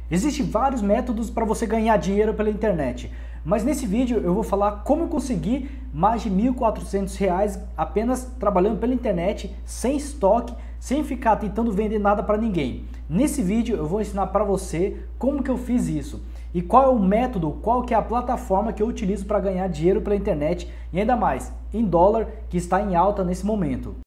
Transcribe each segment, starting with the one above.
Existem vários métodos para você ganhar dinheiro pela internet, mas nesse vídeo eu vou falar como eu consegui mais de R$ 1.400 apenas trabalhando pela internet, sem estoque, sem ficar tentando vender nada para ninguém. Nesse vídeo eu vou ensinar para você como que eu fiz isso e qual é o método, qual que é a plataforma que eu utilizo para ganhar dinheiro pela internet e ainda mais em dólar, que está em alta nesse momento.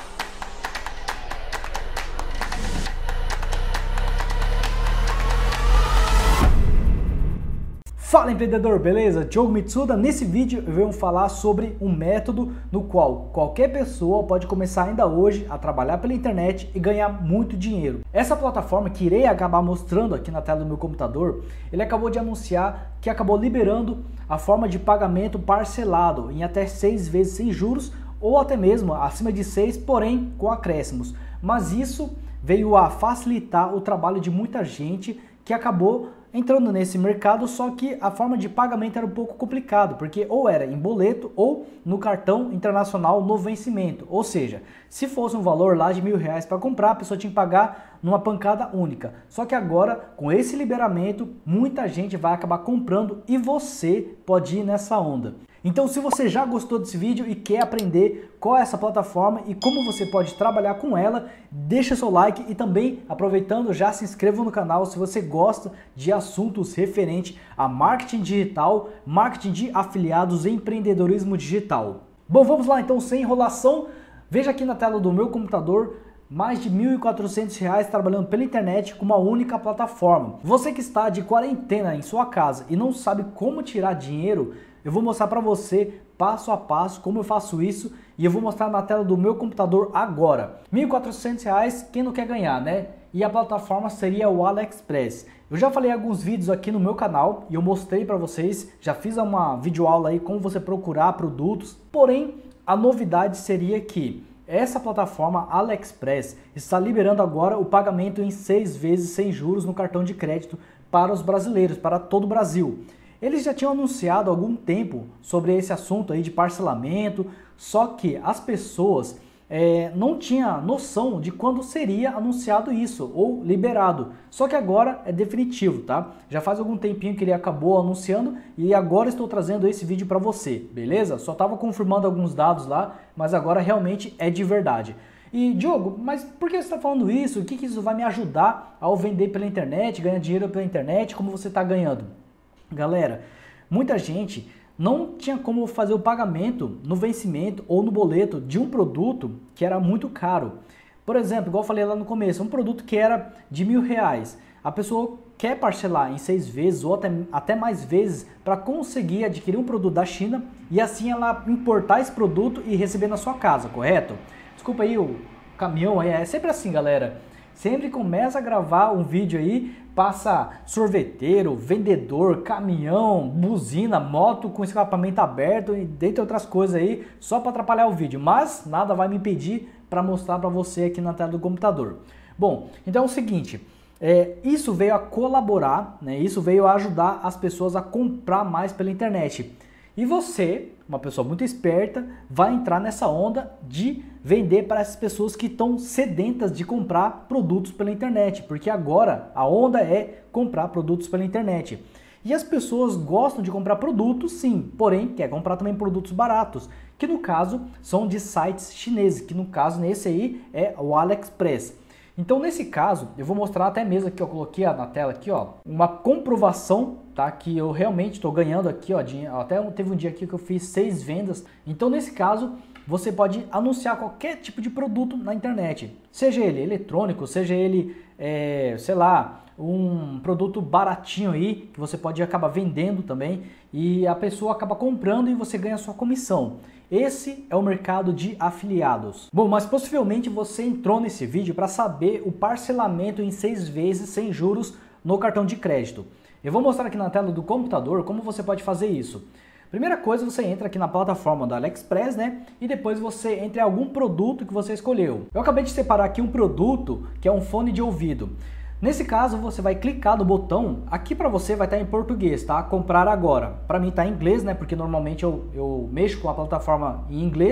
Fala empreendedor, beleza? Diogo Mitsuda. Nesse vídeo eu venho falar sobre um método no qual qualquer pessoa pode começar ainda hoje a trabalhar pela internet e ganhar muito dinheiro. Essa plataforma que irei acabar mostrando aqui na tela do meu computador, ele acabou de anunciar que acabou liberando a forma de pagamento parcelado em até 6 vezes sem juros ou até mesmo acima de 6, porém com acréscimos. Mas isso veio a facilitar o trabalho de muita gente que acabou entrando nesse mercado, só que a forma de pagamento era um pouco complicado, porque ou era em boleto ou no cartão internacional no vencimento, ou seja, se fosse um valor lá de R$ 1.000 para comprar, a pessoa tinha que pagar numa pancada única. Só que agora, com esse liberamento, muita gente vai acabar comprando e você pode ir nessa onda. Então, se você já gostou desse vídeo e quer aprender qual é essa plataforma e como você pode trabalhar com ela, deixa seu like e também, aproveitando, já se inscreva no canal se você gosta de assuntos referentes a marketing digital, marketing de afiliados e empreendedorismo digital. Bom, vamos lá então, sem enrolação. Veja aqui na tela do meu computador mais de R$ 1.400 trabalhando pela internet com uma única plataforma. Você que está de quarentena em sua casa e não sabe como tirar dinheiro, eu vou mostrar para você passo a passo como eu faço isso e eu vou mostrar na tela do meu computador agora. R$ 1.400, quem não quer ganhar, né? E a plataforma seria o AliExpress. Eu já falei alguns vídeos aqui no meu canal e eu mostrei para vocês, já fiz uma videoaula aí como você procurar produtos, porém a novidade seria que essa plataforma AliExpress está liberando agora o pagamento em 6 vezes sem juros no cartão de crédito para os brasileiros, para todo o Brasil. Eles já tinham anunciado há algum tempo sobre esse assunto aí de parcelamento, só que as pessoas não tinham noção de quando seria anunciado isso ou liberado. Só que agora é definitivo, tá? Já faz algum tempinho que ele acabou anunciando e agora estou trazendo esse vídeo para você, beleza? Só estava confirmando alguns dados lá, mas agora realmente é de verdade. E Diogo, mas por que você está falando isso? O que isso vai me ajudar ao vender pela internet, ganhar dinheiro pela internet? Como você está ganhando? Galera, muita gente não tinha como fazer o pagamento no vencimento ou no boleto de um produto que era muito caro. Por exemplo, igual eu falei lá no começo, um produto que era de R$ 1.000. A pessoa quer parcelar em 6 vezes ou até mais vezes para conseguir adquirir um produto da China e assim ela importar esse produto e receber na sua casa, correto? Desculpa aí o caminhão, é sempre assim, galera. Sempre começa a gravar um vídeo aí, passa sorveteiro, vendedor, caminhão, buzina, moto com escapamento aberto e dentre outras coisas aí, só para atrapalhar o vídeo. Mas nada vai me impedir para mostrar para você aqui na tela do computador. Bom, então é o seguinte, isso veio a colaborar, né? Isso veio a ajudar as pessoas a comprar mais pela internet. E você, uma pessoa muito esperta, vai entrar nessa onda de vender para essas pessoas que estão sedentas de comprar produtos pela internet, porque agora a onda é comprar produtos pela internet. E as pessoas gostam de comprar produtos, sim, porém quer comprar também produtos baratos, que no caso são de sites chineses, que no caso nesse aí é o AliExpress. Então nesse caso, eu vou mostrar até mesmo aqui, eu coloquei na tela aqui, ó, uma comprovação, tá, que eu realmente estou ganhando aqui, ó, até teve um dia aqui que eu fiz 6 vendas. Então nesse caso, você pode anunciar qualquer tipo de produto na internet, seja ele eletrônico, seja ele, sei lá, um produto baratinho aí, que você pode acabar vendendo também, e a pessoa acaba comprando e você ganha a sua comissão. Esse é o mercado de afiliados. Bom, mas possivelmente você entrou nesse vídeo para saber o parcelamento em 6 vezes sem juros no cartão de crédito. Eu vou mostrar aqui na tela do computador como você pode fazer isso. Primeira coisa, você entra aqui na plataforma do AliExpress, né? E depois você entra em algum produto que você escolheu. Eu acabei de separar aqui um produto que é um fone de ouvido. Nesse caso, você vai clicar no botão, aqui para você vai estar em português, tá? Comprar agora. Para mim está em inglês, né? Porque normalmente eu mexo com a plataforma em inglês.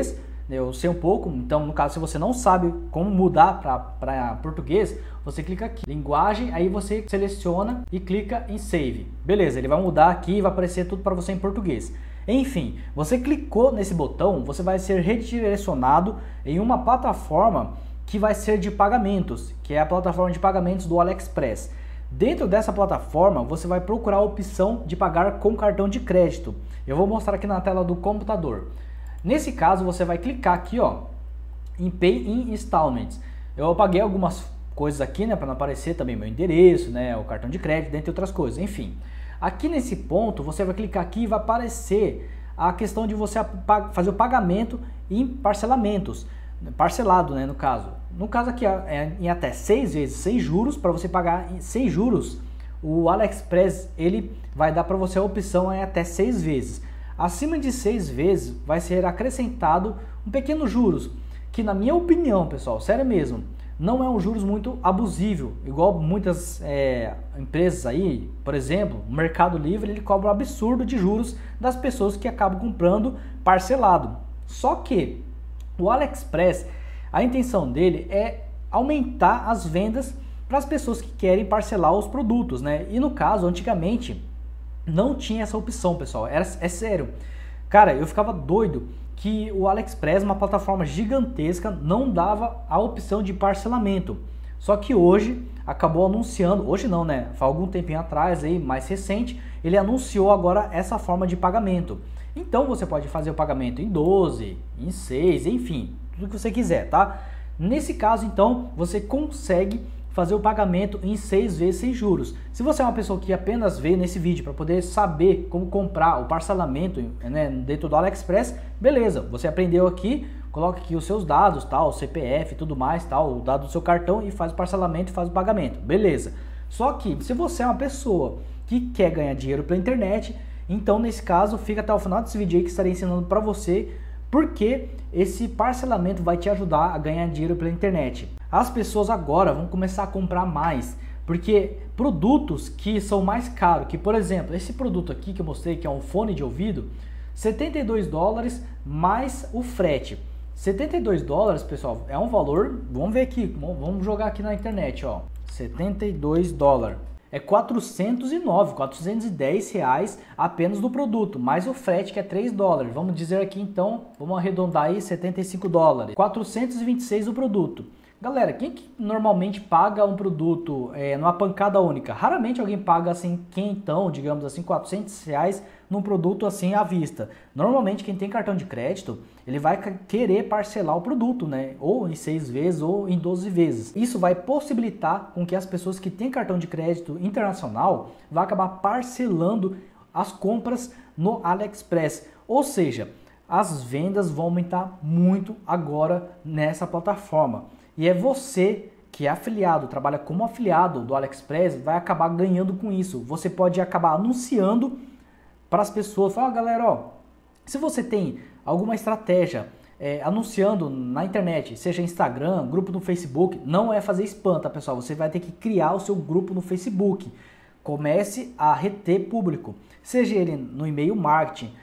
eu sei um pouco, então no caso se você não sabe como mudar para português, você clica aqui, linguagem, aí você seleciona e clica em Save. Beleza, ele vai mudar aqui e vai aparecer tudo para você em português. Enfim, você clicou nesse botão, você vai ser redirecionado em uma plataforma que vai ser de pagamentos, que é a plataforma de pagamentos do AliExpress. Dentro dessa plataforma, você vai procurar a opção de pagar com cartão de crédito. Eu vou mostrar aqui na tela do computador. Nesse caso, você vai clicar aqui, ó, em Pay in Installments. Eu apaguei algumas coisas aqui, né, para não aparecer também meu endereço, né, o cartão de crédito, dentre outras coisas. Enfim, aqui nesse ponto, você vai clicar aqui e vai aparecer a questão de você fazer o pagamento em parcelamentos. Parcelado, né, no caso. No caso aqui é em até 6 vezes sem juros. Para você pagar sem juros, o AliExpress ele vai dar para você a opção em até 6 vezes. Acima de 6 vezes vai ser acrescentado um pequeno juros, que na minha opinião, pessoal, sério mesmo, não é um juros muito abusivo, igual muitas empresas aí, por exemplo, o Mercado Livre, ele cobra um absurdo de juros das pessoas que acabam comprando parcelado. Só que o AliExpress, a intenção dele é aumentar as vendas para as pessoas que querem parcelar os produtos, né? E no caso, antigamente, não tinha essa opção, pessoal. É sério. Cara, eu ficava doido que o AliExpress, uma plataforma gigantesca, não dava a opção de parcelamento. Só que hoje acabou anunciando, hoje não, né? Faz algum tempinho atrás, aí, mais recente, ele anunciou agora essa forma de pagamento. Então você pode fazer o pagamento em 12, em 6, enfim, tudo que você quiser, tá? Nesse caso, então, você consegue fazer o pagamento em 6 vezes sem juros. Se você é uma pessoa que apenas vê nesse vídeo para poder saber como comprar o parcelamento, né, dentro do AliExpress, beleza, você aprendeu aqui, coloca aqui os seus dados, tal, o CPF e tudo mais, tal, o dado do seu cartão e faz o parcelamento e faz o pagamento, beleza. Só que se você é uma pessoa que quer ganhar dinheiro pela internet, então nesse caso fica até o final desse vídeo aí que estarei ensinando para você porque esse parcelamento vai te ajudar a ganhar dinheiro pela internet. As pessoas agora vão começar a comprar mais, porque produtos que são mais caros, que por exemplo, esse produto aqui que eu mostrei, que é um fone de ouvido, 72 dólares mais o frete. 72 dólares, pessoal, é um valor, vamos ver aqui, vamos jogar aqui na internet, ó, 72 dólares. É 410 reais apenas do produto, mais o frete que é 3 dólares. Vamos dizer aqui então, vamos arredondar aí 75 dólares. 426 o produto. Galera, quem que normalmente paga um produto numa pancada única? Raramente alguém paga assim, quentão, digamos assim, 400 reais num produto assim à vista. Normalmente quem tem cartão de crédito, ele vai querer parcelar o produto, né? Ou em 6 vezes ou em 12 vezes. Isso vai possibilitar com que as pessoas que têm cartão de crédito internacional vão acabar parcelando as compras no AliExpress. Ou seja, as vendas vão aumentar muito agora nessa plataforma. E é você que é afiliado, trabalha como afiliado do AliExpress, vai acabar ganhando com isso. Você pode acabar anunciando para as pessoas, fala galera, ó, se você tem alguma estratégia anunciando na internet, seja Instagram, grupo no Facebook, não é fazer spam, tá pessoal? Você vai ter que criar o seu grupo no Facebook. Comece a reter público, seja ele no e-mail marketing,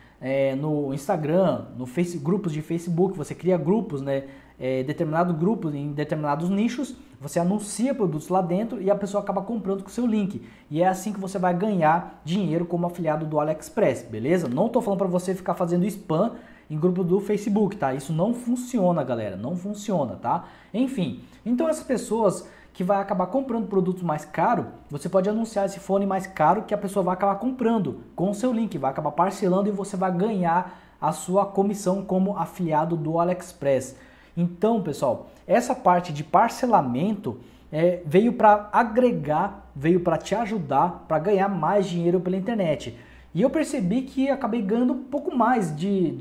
no Instagram, no grupos de Facebook, você cria grupos, né? Determinado grupo em determinados nichos, você anuncia produtos lá dentro e a pessoa acaba comprando com o seu link. E é assim que você vai ganhar dinheiro como afiliado do AliExpress, beleza? Não tô falando para você ficar fazendo spam em grupo do Facebook, tá? Isso não funciona, galera, não funciona, tá? Enfim, então essas pessoas que vai acabar comprando produtos mais caros, você pode anunciar esse fone mais caro que a pessoa vai acabar comprando com o seu link, vai acabar parcelando e você vai ganhar a sua comissão como afiliado do AliExpress. Então, pessoal, essa parte de parcelamento veio para agregar, veio para te ajudar, para ganhar mais dinheiro pela internet. E eu percebi que acabei ganhando um pouco mais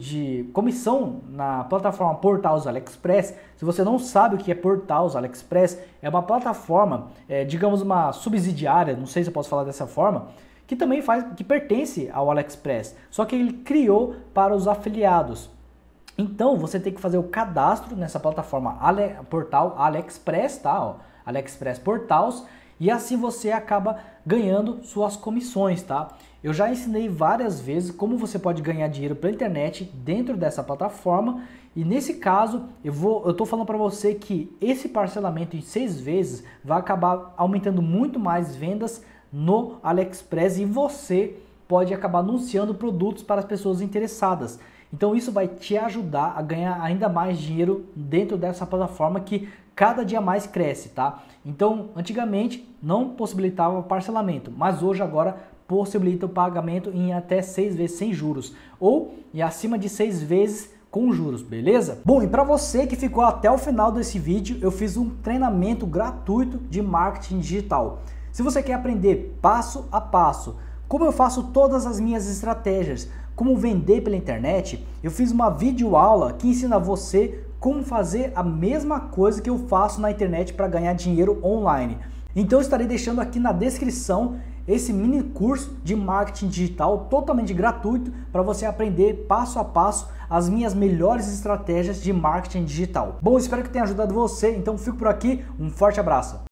de comissão na plataforma Portals AliExpress. Se você não sabe o que é Portals AliExpress, é uma plataforma, digamos uma subsidiária, não sei se eu posso falar dessa forma, que também que pertence ao AliExpress, só que ele criou para os afiliados. Então você tem que fazer o cadastro nessa plataforma Portal AliExpress, tá? Ó, AliExpress Portals, e assim você acaba ganhando suas comissões, tá? Eu já ensinei várias vezes como você pode ganhar dinheiro pela internet dentro dessa plataforma e nesse caso eu tô falando para você que esse parcelamento em 6 vezes vai acabar aumentando muito mais vendas no AliExpress e você pode acabar anunciando produtos para as pessoas interessadas. Então isso vai te ajudar a ganhar ainda mais dinheiro dentro dessa plataforma que cada dia mais cresce, tá? Então, antigamente não possibilitava parcelamento, mas hoje agora possibilita o pagamento em até 6 vezes sem juros ou em acima de 6 vezes com juros, beleza? Bom, e para você que ficou até o final desse vídeo, eu fiz um treinamento gratuito de marketing digital. Se você quer aprender passo a passo como eu faço todas as minhas estratégias, como vender pela internet, eu fiz uma videoaula que ensina você como fazer a mesma coisa que eu faço na internet para ganhar dinheiro online. Então eu estarei deixando aqui na descrição esse mini curso de marketing digital totalmente gratuito para você aprender passo a passo as minhas melhores estratégias de marketing digital. Bom, espero que tenha ajudado você, então fico por aqui, um forte abraço.